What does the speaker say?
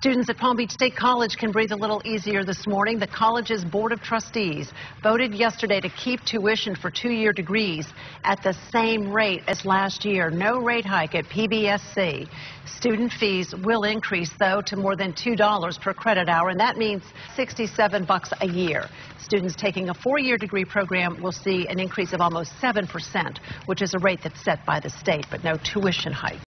Students at Palm Beach State College can breathe a little easier this morning. The college's Board of Trustees voted yesterday to keep tuition for two-year degrees at the same rate as last year. No rate hike at PBSC. Student fees will increase, though, to more than $2 per credit hour, and that means $67 a year. Students taking a four-year degree program will see an increase of almost 7%, which is a rate that's set by the state, but no tuition hike.